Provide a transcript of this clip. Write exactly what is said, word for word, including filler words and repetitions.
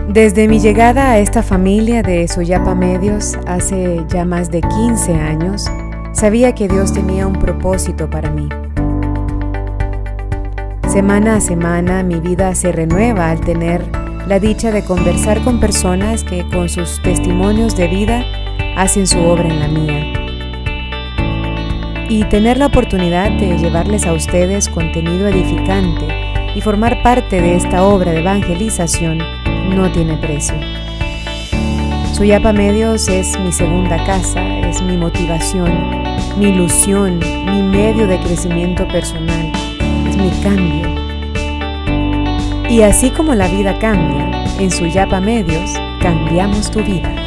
Desde mi llegada a esta familia de Soyapa Medios hace ya más de quince años, sabía que Dios tenía un propósito para mí. Semana a semana mi vida se renueva al tener la dicha de conversar con personas que con sus testimonios de vida hacen su obra en la mía. Y tener la oportunidad de llevarles a ustedes contenido edificante y formar parte de esta obra de evangelización no tiene precio. Soyapa Medios es mi segunda casa, es mi motivación, mi ilusión, mi medio de crecimiento personal, es mi cambio. Y así como la vida cambia, en Soyapa Medios cambiamos tu vida.